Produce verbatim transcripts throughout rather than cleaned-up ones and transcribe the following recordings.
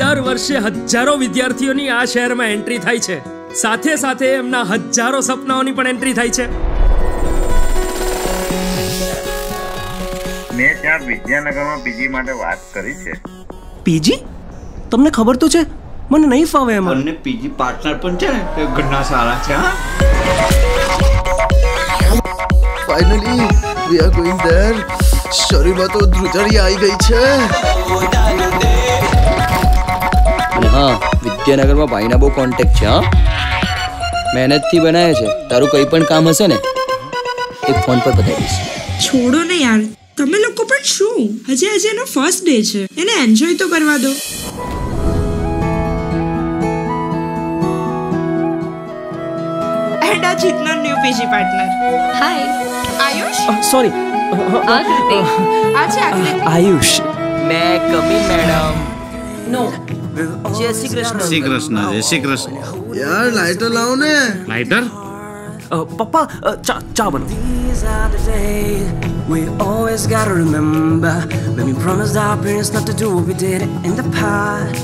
દર વર્ષે હજારો વિદ્યાર્થીઓની આ શહેરમાં એન્ટ્રી થાય છે, સાથે સાથે એમના હજારો સપનાઓની પણ એન્ટ્રી થાય છે. મેં ત્યાં વિદ્યાનગરમાં પીજી માટે વાત કરી છે. પીજી? તમને ખબર તો છે મને નહીં ફાવે એમાં. મને પીજી પાર્ટનર પણ છે ને તે ઘણા સારા છે. હા, finally we are going there. શરીરમાં તો ધ્રુજરી આવી ગઈ છે. અને હા, વિદ્યાનગરમાં ભાઈના બહુ કોન્ટેક્ટ છે. હા, મહેનતથી બનાવે છે. તારું કંઈ પણ કામ હશે ને એક ફોન પર બતાવી દઈશ. છોડો ને યાર, તમે લોકો પણ શું, હજી હજી એનો ફર્સ્ટ ડે છે, એને એન્જોય તો કરવા દો. એન્ડ આ જીતનો new PG partner. Hi Ayush. Sorry, આ છે આકૃતિ. આયુષ. મેં કમી મેડમ. નો. જય શ્રી કૃષ્ણ. શ્રી કૃષ્ણ. જય શ્રી કૃષ્ણ. યાર લાઇટર લાવો ને. લાઇટર? પપ્પા ચા ચા બનો. We always gotta remember when we promised our parents not to do what we did in the past.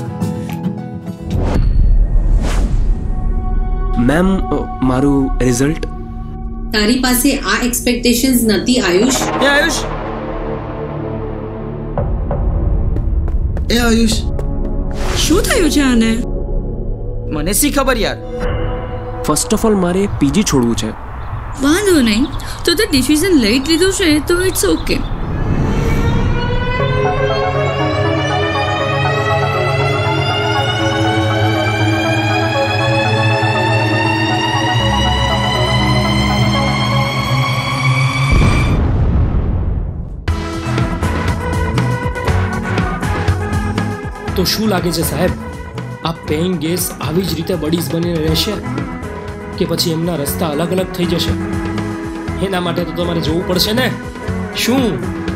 Ma'am, મારું રિઝલ્ટ. તારી પાસે આ એક્સપેક્ટેશન્સ નથી આયુષ. એ આયુષ. એ આયુષ, શું થયું છે આને? મને શી ખબર યાર. ફર્સ્ટ ઓફ ઓલ મારે પીજી છોડવું છે. વાંધો નહીં, તો તે ડિસિઝન લઈ લીધું છે તો ઇટ્સ ઓકે. તો શું લાગે છે સાહેબ, આ પેઇંગ ગેસ આવી જ રીતે બડીઝ બનીને રહેશે કે પછી એમના રસ્તા અલગ અલગ થઈ જશે? એના માટે તો તમારે જોવું પડશે ને. શું